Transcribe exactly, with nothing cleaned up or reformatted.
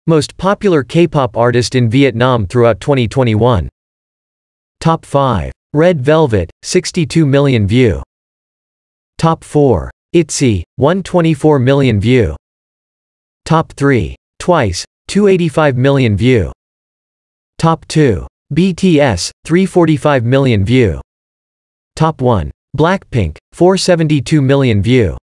Most popular K-pop artist in Vietnam throughout twenty twenty-one. Top five. Red Velvet, sixty-two million view. Top four. Itzy, one hundred twenty-four million view. Top three. Twice, two hundred eighty-five million view. Top two. B T S, three hundred forty-five million view. Top one. Blackpink, four hundred seventy-two million view.